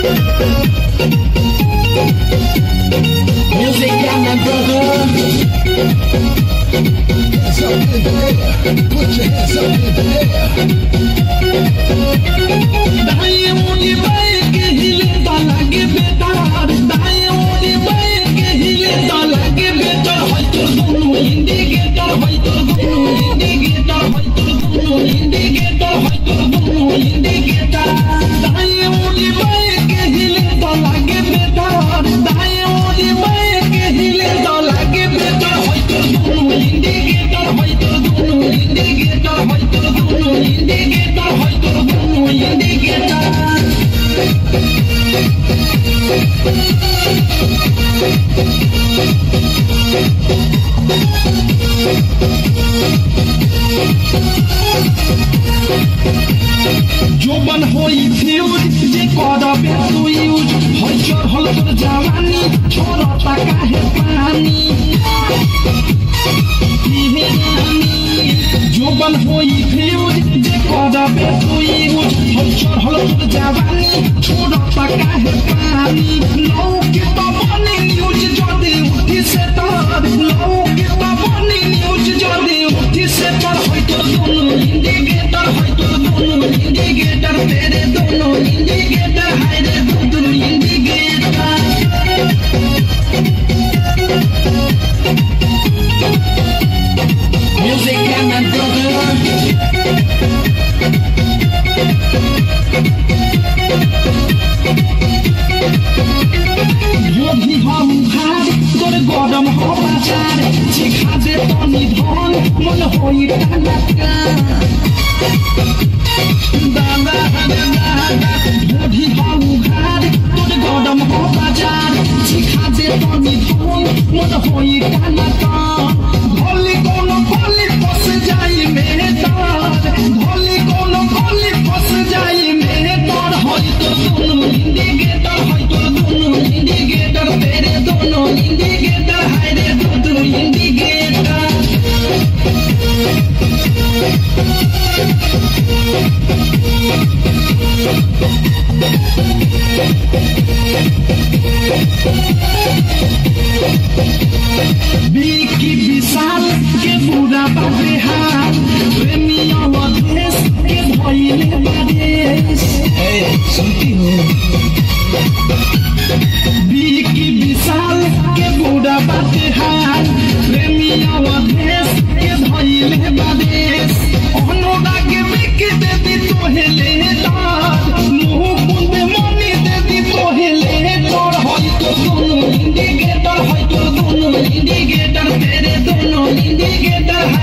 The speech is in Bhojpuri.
Music got my brother. Hands up in the air. Put your hands up in the air. दाएं उंगली बाएं के हिले ताला के बेतार, दाएं उंगली बाएं के हिले ताला के बेतार, हाय तो दोनों इंडिकेटर, हाय तो दोनों इंडिकेटर, हाय तो दोनों इंडिकेटर, हाय तो दोनों इंडिकेटर। दाएं उंगली बाएं के हिले ताला के बेतार, दाएं उंगली बाएं के हिले ताला के बेतार, हाय तो दोनों इंडिकेटर, हाय तो दोनों इंडिकेटर, हाय तो दोनों इंडिकेटर, हाय तो दोनों इंडिकेटर। जो बन होई फ्यूज जे करबे तू यूज होई चढ़ल तोर जवानी छोड़ता काहे पानी जो बन होई फ्यूज जे करबे तू यूज होई चढ़ल तोर जवानी छोड़ता काहे पानी लौ के बने न्यूज जदी उठी से तार लौ के बने न्यूज जदी उठी से तार होई तो दोनों इंडिकेटर होई तो दोनों इंडिकेटर तेरे दोनों इंडिकेटर हाय रे दोनों indicator. Music got my brother. भी हम भार तोर गरम हो बाजार चिखा दे तनी धन मन होई टाका दादा दादा भी हम भार तोर गरम हो बाजार चिखा दे तनी धन मन होई टाका भोली कोनो भोली फस जाई मेरे तार भोली कोनो भोली फस जाई मेरे तार होई तो दोनों इंडिकेटर होई तो दोनों इंडिकेटर तेरे दोनों इंडिकेटर हाय रे दोनों इंडिकेटर। बीकी विशाल के बुरा बाबे हाल प्रेमिया देश के भइले बादेश सुनती हो बीकी विशाल के बुरा बाबे हाल प्रेमिया देश के भइले बादेश अनुराग बिक दे दी तोहेले तार मुंह कुंदे मनी दे दी तोहेले तोर होई तो दोनों इंडिकेटर होई तो दोनों इंडिकेटर तेरे दोनों इंडिकेटर